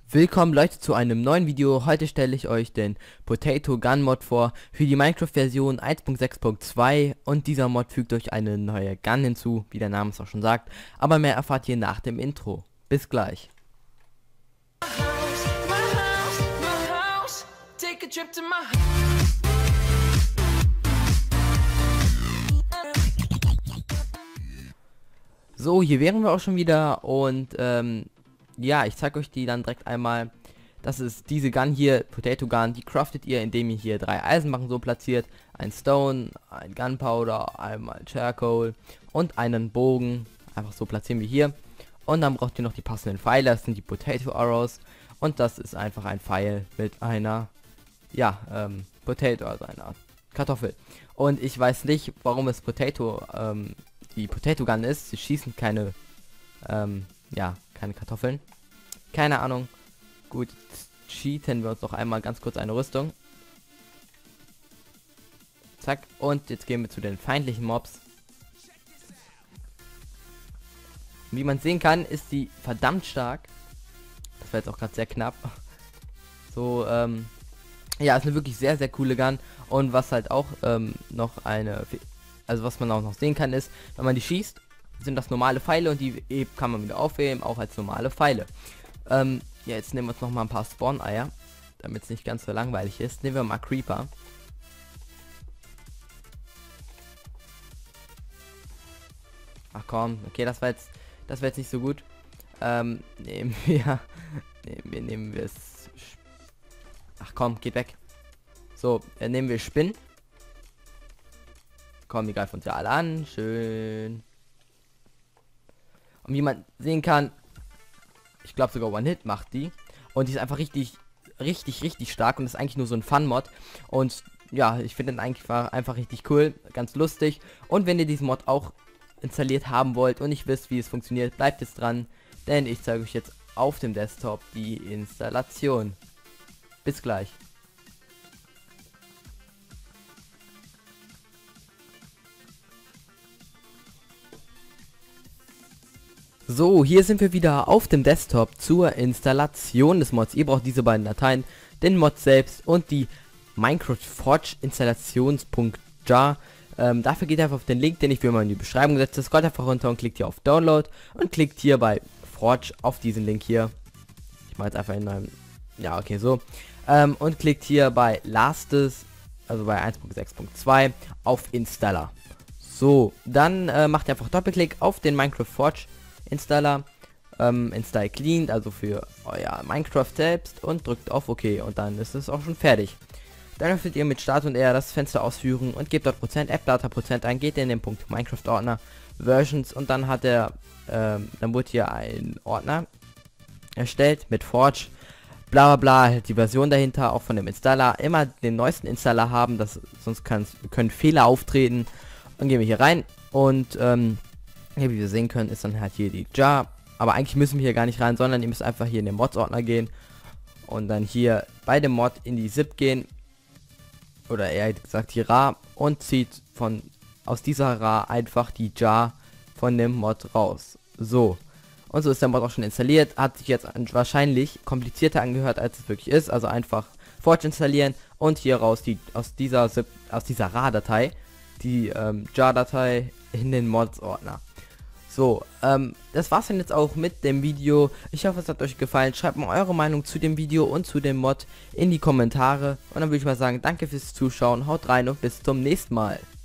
Willkommen Leute zu einem neuen Video. Heute stelle ich euch den Potato Gun Mod vor für die Minecraft Version 1.6.2 und dieser Mod fügt euch eine neue Gun hinzu, wie der Name es auch schon sagt, aber mehr erfahrt ihr nach dem Intro. Bis gleich. So, hier wären wir auch schon wieder und ja, ich zeige euch die dann direkt einmal. Das ist diese Gun hier, Potato Gun, die craftet ihr, indem ihr hier 3 Eisenbanken so platziert, ein Stone, ein Gunpowder, einmal Charcoal und einen Bogen, einfach so platzieren wir hier. Und dann braucht ihr noch die passenden Pfeile, das sind die Potato Arrows und das ist einfach ein Pfeil mit einer, ja, Potato, also einer Kartoffel. Und ich weiß nicht, warum es die Potato Gun ist, sie schießen keine, ja, keine Kartoffeln. Keine Ahnung. Gut, jetzt cheaten wir uns noch einmal ganz kurz eine Rüstung. Zack. Und jetzt gehen wir zu den feindlichen Mobs. Wie man sehen kann, ist die verdammt stark. Das war jetzt auch gerade sehr knapp. So, ja, ist eine wirklich sehr, sehr coole Gun. Und was halt auch noch also was man auch noch sehen kann, ist, wenn man die schießt, sind das normale Pfeile und die kann man wieder aufheben, auch als normale Pfeile. Ja, jetzt nehmen wir uns noch mal ein paar Spawn-Eier, damit es nicht ganz so langweilig ist. Nehmen wir mal Creeper. Ach komm, okay, das war jetzt nicht so gut. Nehmen wir es. Ach komm, geht weg. So, nehmen wir Spinnen. Komm, die greifen uns ja alle an. Schön. Und wie man sehen kann, ich glaube sogar One-Hit macht die. Und die ist einfach richtig stark und ist eigentlich nur so ein Fun-Mod. Und ja, ich finde den eigentlich einfach richtig cool, ganz lustig. Und wenn ihr diesen Mod auch installiert haben wollt und nicht wisst, wie es funktioniert, bleibt jetzt dran. Denn ich zeige euch jetzt auf dem Desktop die Installation. Bis gleich. So, hier sind wir wieder auf dem Desktop zur Installation des Mods. Ihr braucht diese beiden Dateien, den Mod selbst und die Minecraft Forge Installations.jar. Dafür geht einfach auf den Link, den ich für mal in die Beschreibung setze. Scrollt einfach runter und klickt hier auf Download und klickt hier bei Forge auf diesen Link hier. Ich mache jetzt einfach in meinem, ja okay so. Und klickt hier bei Lastes, also bei 1.6.2 auf Installer. So, dann macht ihr einfach Doppelklick auf den Minecraft Forge Installer, Install Clean, also für euer Minecraft selbst und drückt auf OK und dann ist es auch schon fertig. Dann öffnet ihr mit Start und R das Fenster ausführen und gebt dort %appdata % ein, geht in den Punkt Minecraft Ordner, Versions und dann hat er, dann wurde hier ein Ordner erstellt mit Forge, bla bla bla, die Version dahinter, auch von dem Installer, immer den neuesten Installer haben, sonst können Fehler auftreten. Dann gehen wir hier rein und ja, wie wir sehen können, ist dann halt hier die Jar. Aber eigentlich müssen wir hier gar nicht rein, sondern ihr müsst einfach hier in den Mods-Ordner gehen. Und dann hier bei dem Mod in die ZIP gehen. Oder eher gesagt die RAR. Und zieht aus dieser RAR einfach die Jar von dem Mod raus. So. Und so ist der Mod auch schon installiert. Hat sich jetzt wahrscheinlich komplizierter angehört, als es wirklich ist. Also einfach Forge installieren. Und hier raus aus dieser RAR-Datei. Die Jar-Datei in den Mods-Ordner. So, das war's dann jetzt auch mit dem Video. Ich hoffe, es hat euch gefallen. Schreibt mal eure Meinung zu dem Video und zu dem Mod in die Kommentare. Und dann würde ich mal sagen, danke fürs Zuschauen, haut rein und bis zum nächsten Mal.